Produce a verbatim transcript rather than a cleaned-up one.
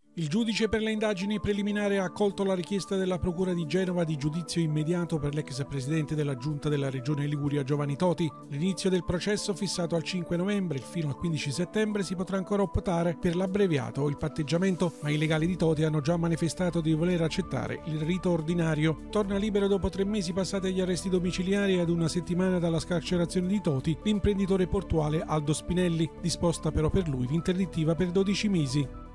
Il giudice per le indagini preliminari ha accolto la richiesta della Procura di Genova di giudizio immediato per l'ex presidente della Giunta della Regione Liguria Giovanni Toti. L'inizio del processo, fissato al cinque novembre e fino al quindici settembre, si potrà ancora optare per l'abbreviato o il patteggiamento, ma i legali di Toti hanno già manifestato di voler accettare il rito ordinario. Torna libero dopo tre mesi passati agli arresti domiciliari e ad una settimana dalla scarcerazione di Toti l'imprenditore portuale Aldo Spinelli, disposta però per lui l'interdittiva per dodici mesi.